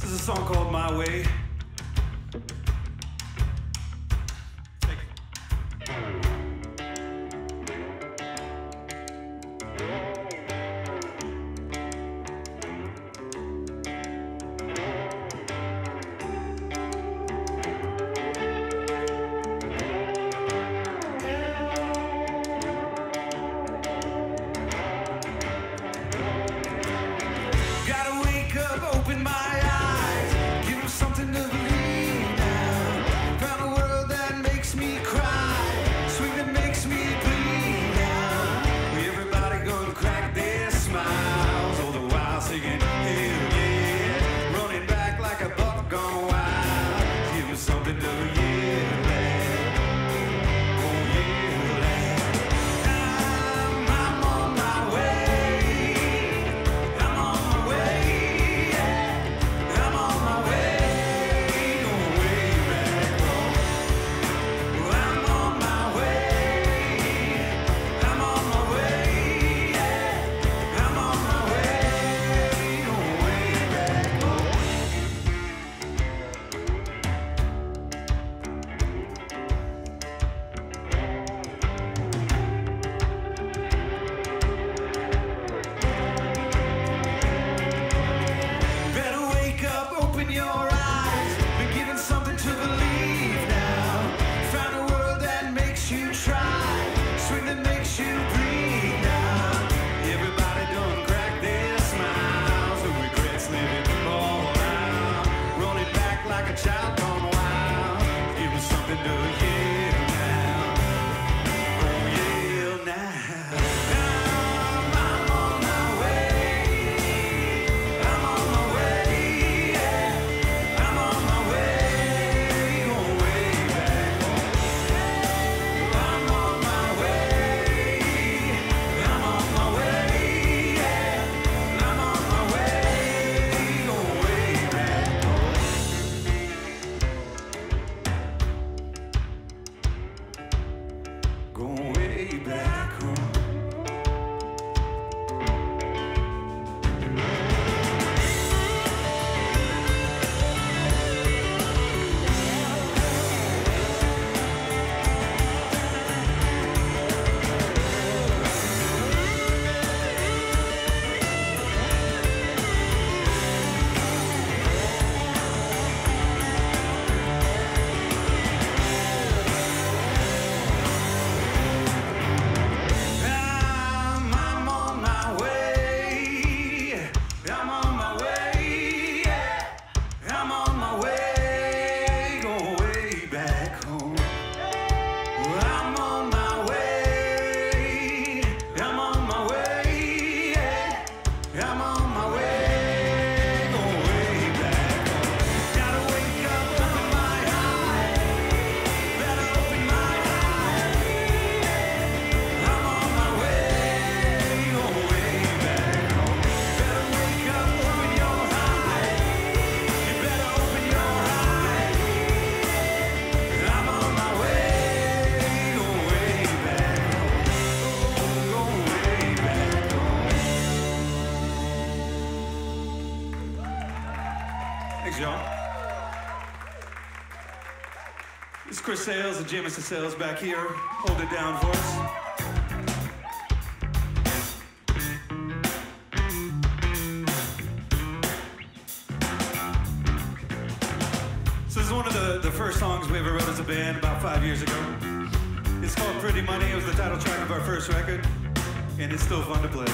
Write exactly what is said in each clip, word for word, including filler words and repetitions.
This is a song called My Way. Take it. Open my eyes, give them something to believe now. Found a world that makes me cry, swing that makes me bleed now. Everybody gonna crack their smiles, all the while singing, hell yeah. Running back like a buck gone wild, give them something to yell at. Oh yeah, lad. I'm, I'm on my way, I'm on my way. Going way back home. Thanks, y'all. This is Chris Sales and Jamison Sales back here. Hold it down for us. So this is one of the, the first songs we ever wrote as a band about five years ago. It's called Pretty Money. It was the title track of our first record, and it's still fun to play.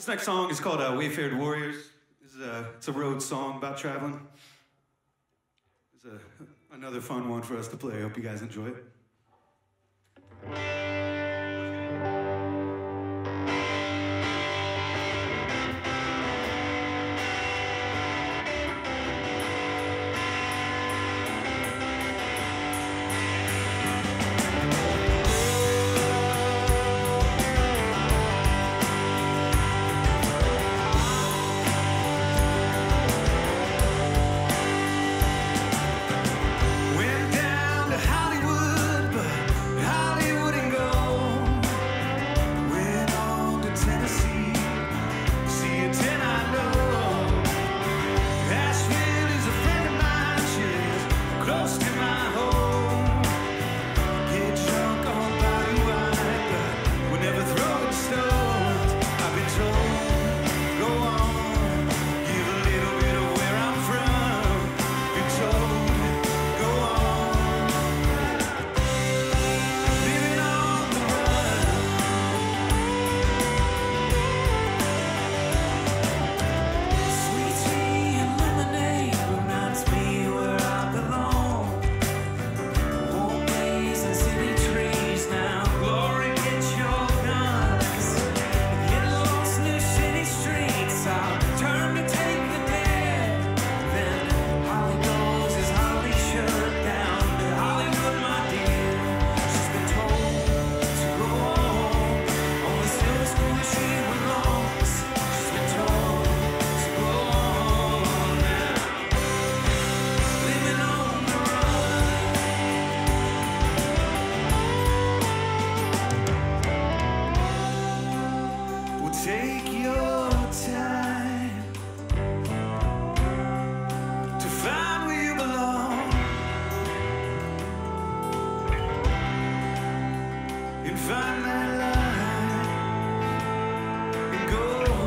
This next song is called uh, Wayfared Warriors. This is a, it's a road song about traveling. It's a, another fun one for us to play. I hope you guys enjoy it. Went down to Hollywood, but Hollywood ain't gold. Went on to Tennessee, see a ten I know. Asheville is a friend of mine, she's close to my home. Get drunk on body wine, but we're never throwing stones. I've been told, go on, give a little bit of where I'm from. Been told, go on, living on the run. Sweet tea and lemonade reminds me where I belong. Warm days and city trees now. Glory, get your guns. Get lost in the city streets. I'll turn to take the dead. Then Holly goes as Holly shut down to Hollywood, my dear. She's been told to go on. Only silver spoon she belongs. She's been told to go on now. Living on the run. Well, take your time to find where you belong and find that line and go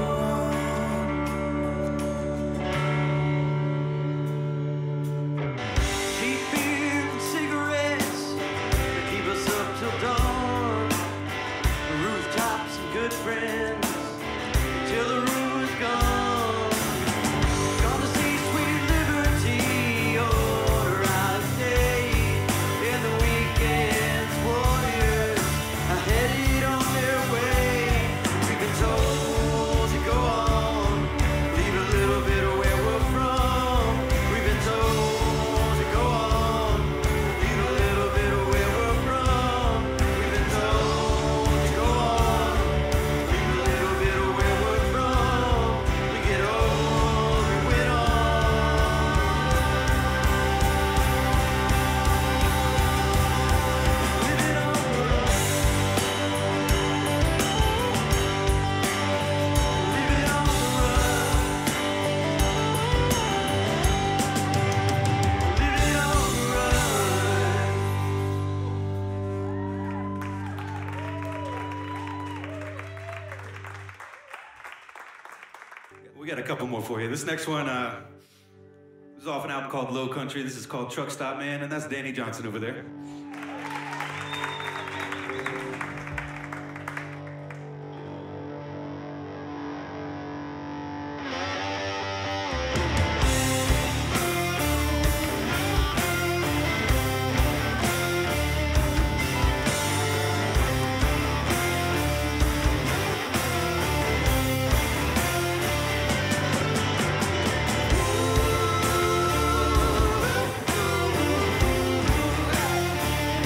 on. Cheap beer and cigarettes that keep us up till dawn. Rooftops and good friends till the room is gone. Gonna see sweet liberty order out of state. In the weekends, warriors are headed on their way. We've been told to go on, leave a little bit of where we're from. We've been told to go on, leave a little bit of where we're from. We've been told to go on, leave a little bit of where we're from. We get old and went on. Living on the run. Living on the run. Living on the run. We got a couple more for you. This next one uh, is off an album called Low Country. This is called Truck Stop Man, and that's Danny Johnson over there. Living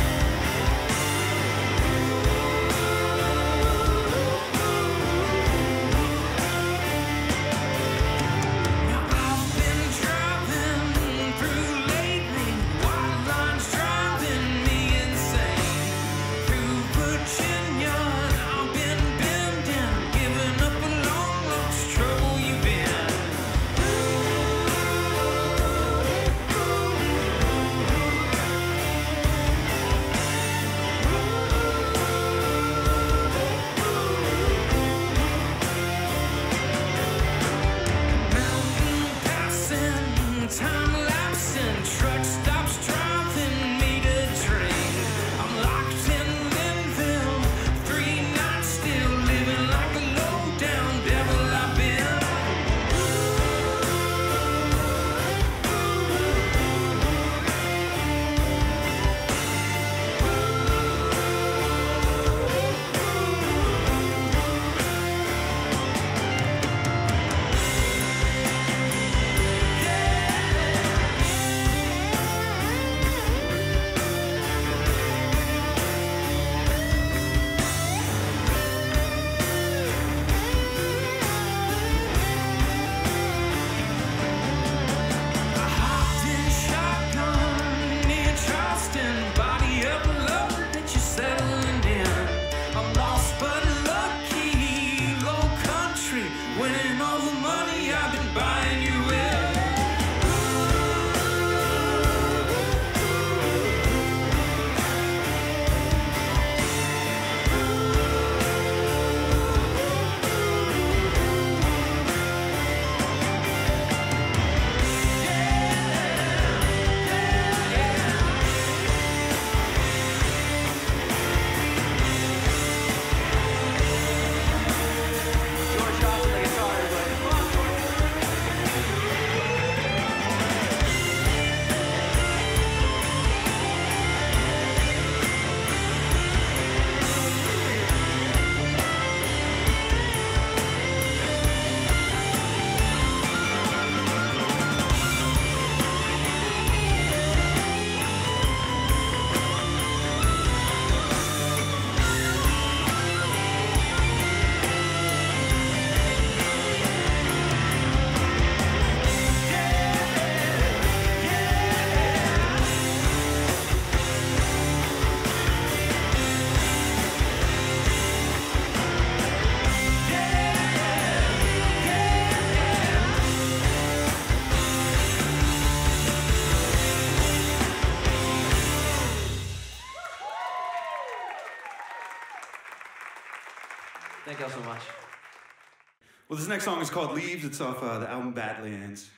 Thank y'all so much. Well, this next song is called Leaves. It's off uh, the album Badlands.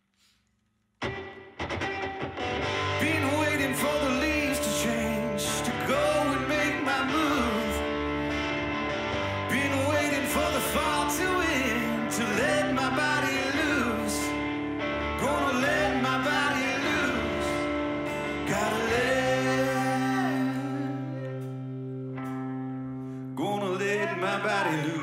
Been waiting for the leaves to change, to go and make my move. Been waiting for the fall to end, to let my body loose. Gonna let my body loose. Gotta let. Gonna let my body loose.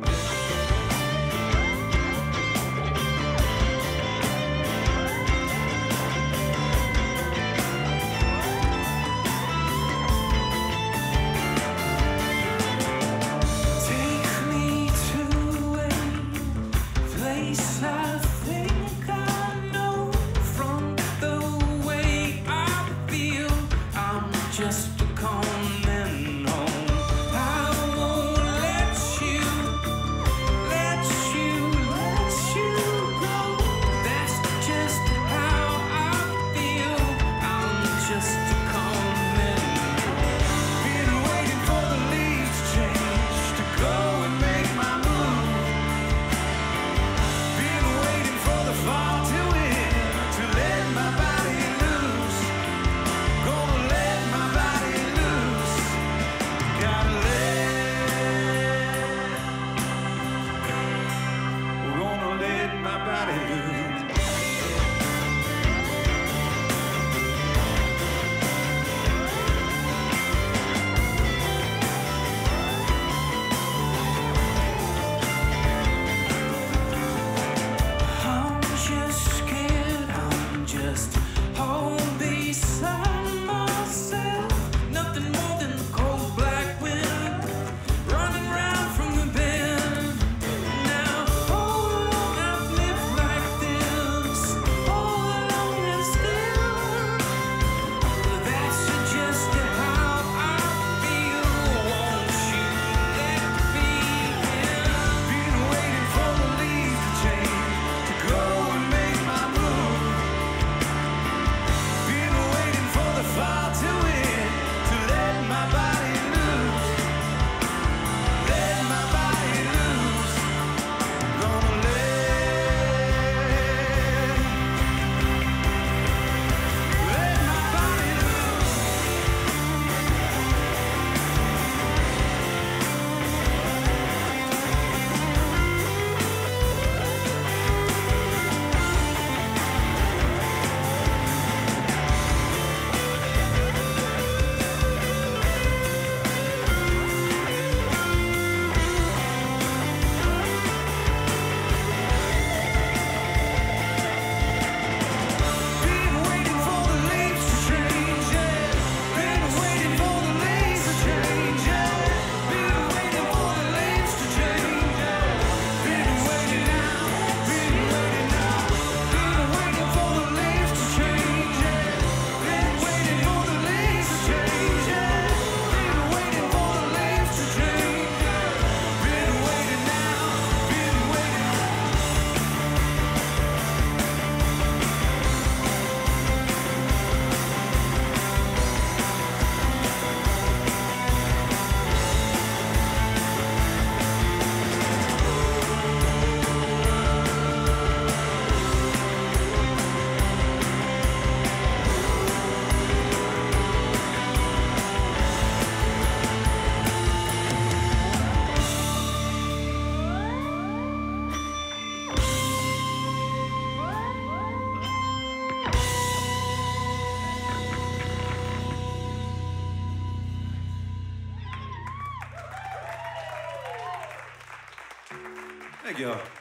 Thank you. So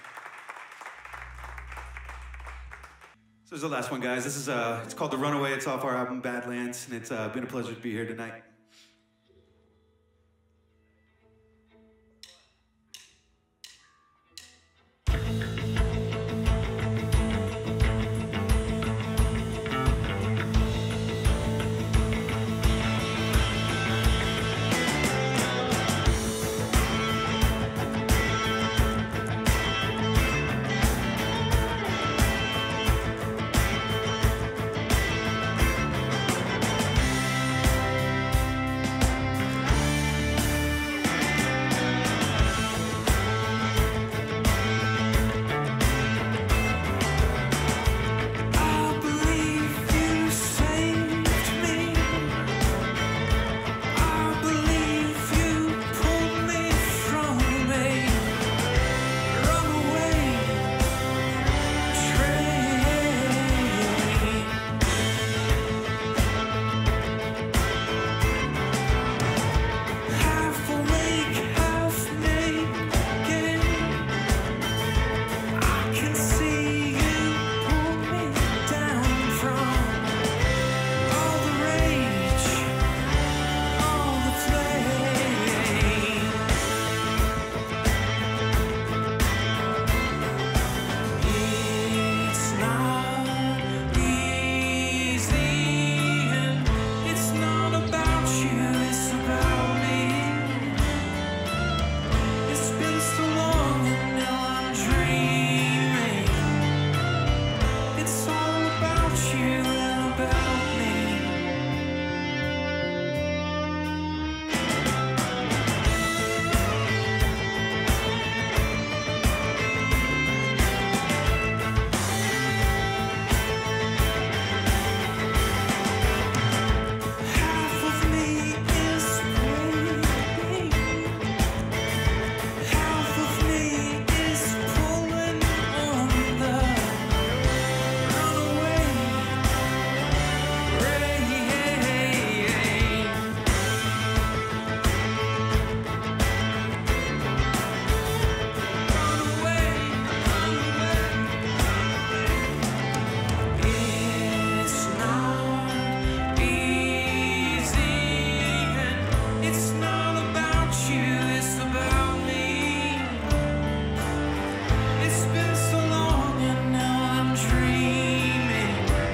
this is the last one, guys. This is uh, it's called The Runaway. It's off our album Badlands, and it's uh, been a pleasure to be here tonight. It's not about you, it's about me. It's been so long and now I'm dreaming.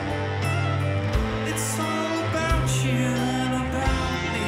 It's all about you and about me.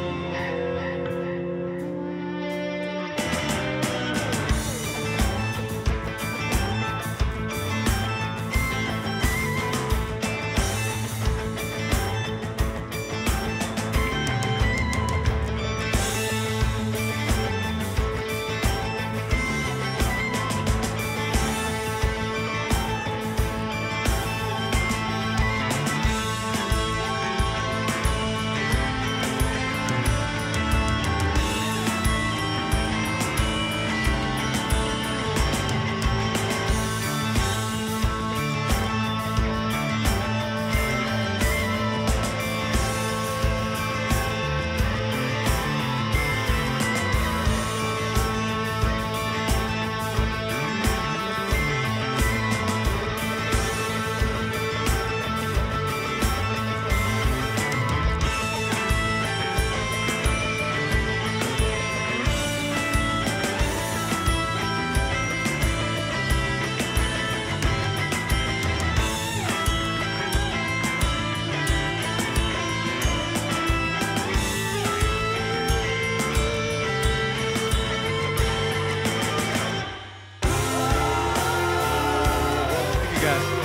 Thank you, guys.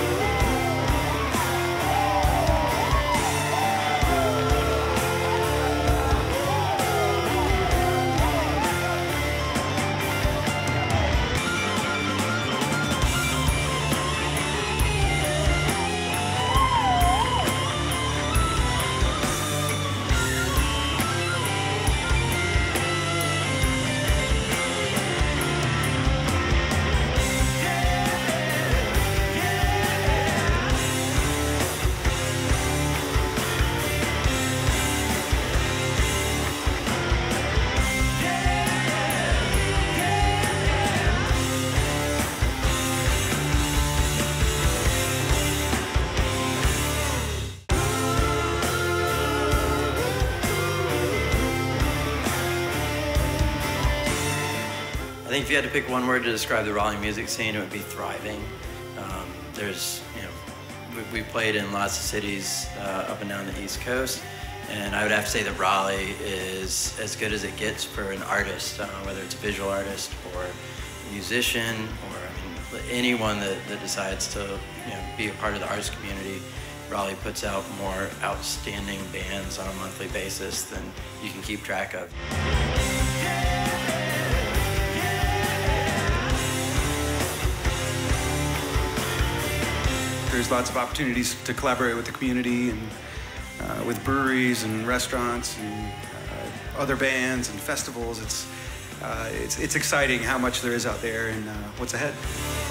I think if you had to pick one word to describe the Raleigh music scene, it would be thriving. Um, there's, you know, we, we played in lots of cities uh, up and down the East Coast, and I would have to say that Raleigh is as good as it gets for an artist, uh, whether it's a visual artist or a musician, or I mean, anyone that, that decides to, you know, be a part of the arts community. Raleigh puts out more outstanding bands on a monthly basis than you can keep track of. There's lots of opportunities to collaborate with the community and uh, with breweries and restaurants and uh, other bands and festivals. It's, uh, it's, it's exciting how much there is out there and uh, what's ahead.